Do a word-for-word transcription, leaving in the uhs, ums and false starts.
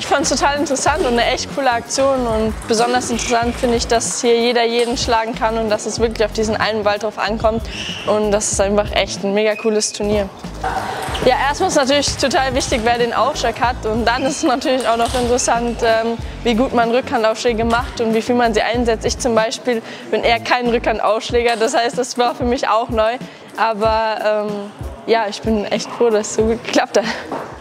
ich fand es total interessant und eine echt coole Aktion. Und besonders interessant finde ich, dass hier jeder jeden schlagen kann und dass es wirklich auf diesen einen Ball drauf ankommt. Und das ist einfach echt ein mega cooles Turnier. Ja, erstmal ist natürlich total wichtig, wer den Aufschlag hat. Und dann ist es natürlich auch noch interessant, ähm, wie gut man Rückhandaufschläge macht und wie viel man sie einsetzt. Ich zum Beispiel bin eher kein Rückhandaufschläger, das heißt, das war für mich auch neu. Aber ähm, ja, ich bin echt froh, dass es so gut geklappt hat.